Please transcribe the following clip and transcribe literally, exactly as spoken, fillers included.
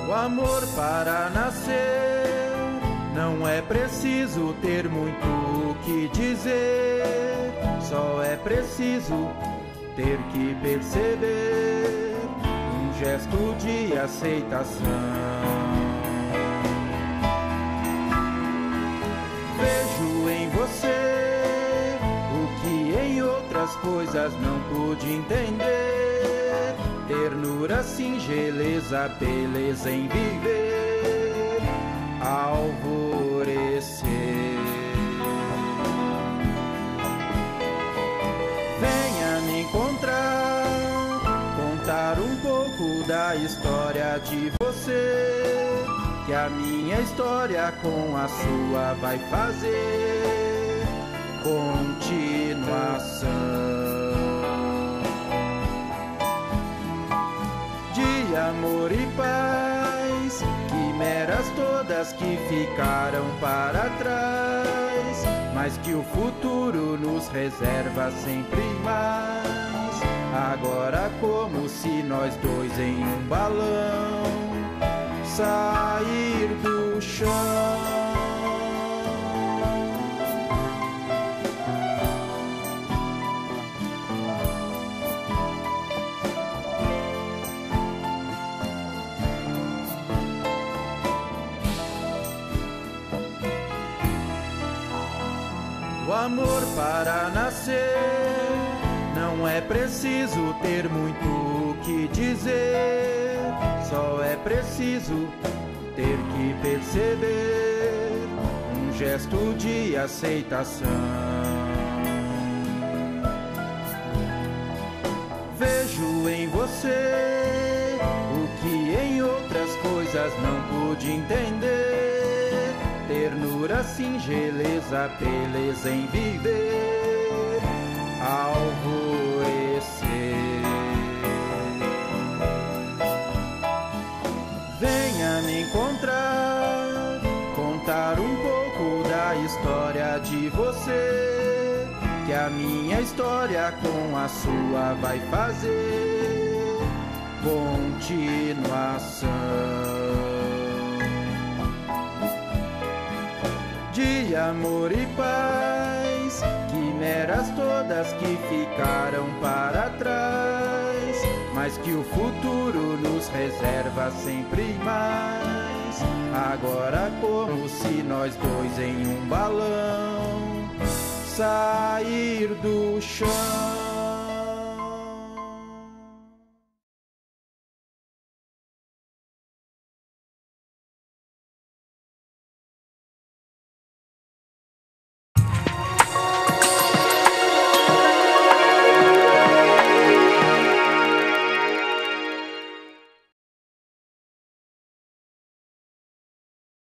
O amor para nascer não é preciso ter muito o que dizer, só é preciso ter que perceber um gesto de aceitação. Vejo em você o que em outras coisas não pude entender: ternura, singeleza, beleza em viver, alvorecer. Venha me encontrar, contar um pouco da história de você, que a minha história com a sua vai fazer continuação. De amor e paz, quimeras todas que ficaram para trás, mas que o futuro nos reserva sempre mais. Agora como se nós dois em um balão sair do chão. O amor para nascer não é preciso ter muito o que dizer, só é preciso ter que perceber um gesto de aceitação. Vejo em você o que em outras coisas não pude entender: ternura, singeleza, beleza em viver, alvorecer. Venha me encontrar, contar um pouco da história de você, que a minha história com a sua vai fazer continuação. De amor e paz, quimeras todas que ficaram para trás, mas que o futuro nos reserva sempre mais. Agora como se nós dois em um balão sair do chão.